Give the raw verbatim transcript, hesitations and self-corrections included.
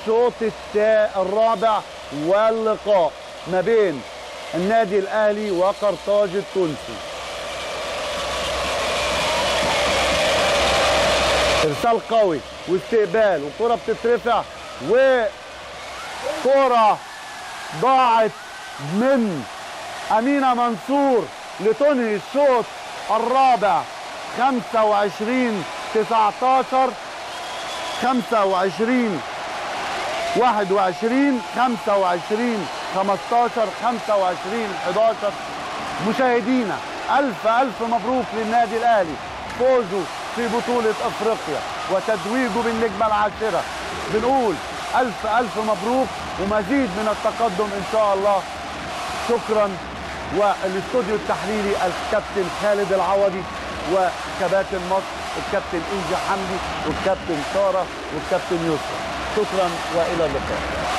الشوط الرابع واللقاء ما بين النادي الاهلي وقرطاج التونسي. ارسال قوي واستقبال وكرة بتترفع وكرة ضاعت من أمينة منصور لتنهي الشوط الرابع خمسة وعشرين تسعتاشر خمسة وعشرين واحد وعشرين خمسة وعشرين خمستاشر خمسة وعشرين حداشر. مشاهدينا ألف ألف مبروك للنادي الأهلي فوزه في بطولة أفريقيا وتتويجه بالنجمة العاشرة. بنقول ألف ألف مبروك ومزيد من التقدم إن شاء الله. شكرا. والاستوديو التحليلي الكابتن خالد العوضي وكباتن مصر الكابتن إنجي حمدي والكابتن سارة والكابتن يسرا. شكرا وإلى اللقاء.